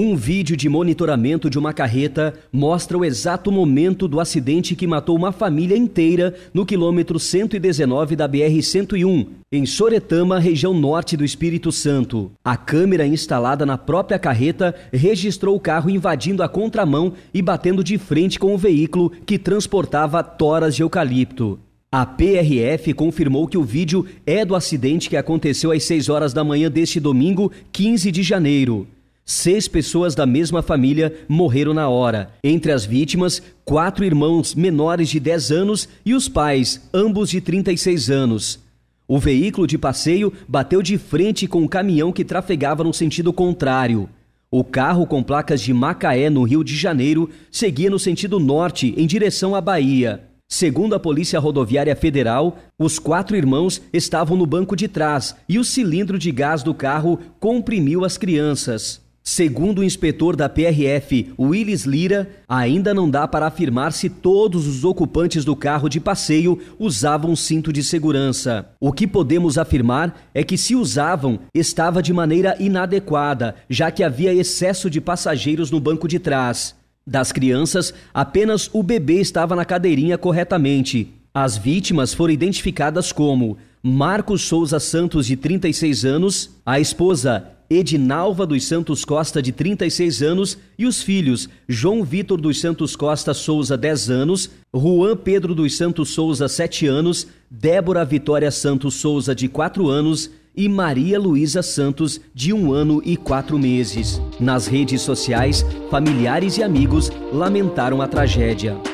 Um vídeo de monitoramento de uma carreta mostra o exato momento do acidente que matou uma família inteira no quilômetro 119 da BR-101, em Soretama, região norte do Espírito Santo. A câmera instalada na própria carreta registrou o carro invadindo a contramão e batendo de frente com o veículo que transportava toras de eucalipto. A PRF confirmou que o vídeo é do acidente que aconteceu às 6 horas da manhã deste domingo, 15 de janeiro. 6 pessoas da mesma família morreram na hora. Entre as vítimas, 4 irmãos menores de 10 anos e os pais, ambos de 36 anos. O veículo de passeio bateu de frente com um caminhão que trafegava no sentido contrário. O carro, com placas de Macaé, no Rio de Janeiro, seguia no sentido norte, em direção à Bahia. Segundo a Polícia Rodoviária Federal, os 4 irmãos estavam no banco de trás e o cilindro de gás do carro comprimiu as crianças. Segundo o inspetor da PRF, Willis Lira, ainda não dá para afirmar se todos os ocupantes do carro de passeio usavam cinto de segurança. O que podemos afirmar é que, se usavam, estava de maneira inadequada, já que havia excesso de passageiros no banco de trás. Das crianças, apenas o bebê estava na cadeirinha corretamente. As vítimas foram identificadas como Marcos Souza Santos, de 36 anos, a esposa Edinalva dos Santos Costa, de 36 anos, e os filhos João Vitor dos Santos Costa Souza, 10 anos, Juan Pedro dos Santos Souza, 7 anos, Débora Vitória Santos Souza, de 4 anos, e Maria Luísa Santos, de 1 ano e 4 meses. Nas redes sociais, familiares e amigos lamentaram a tragédia.